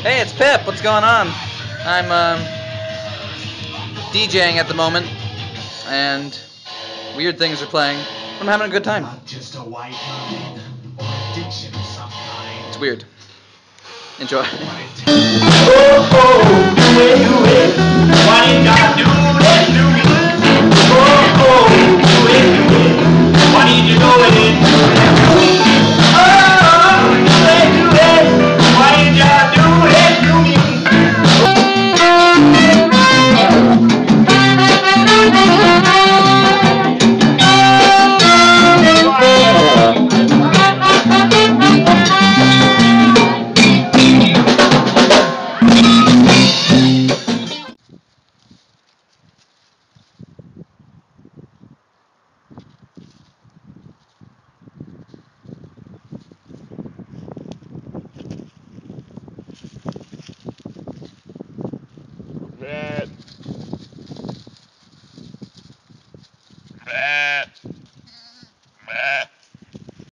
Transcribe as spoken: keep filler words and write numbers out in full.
Hey, it's Pip. What's going on? I'm um, DJing at the moment, and weird things are playing. I'm having a good time. It's weird. Enjoy. Rat. Rat.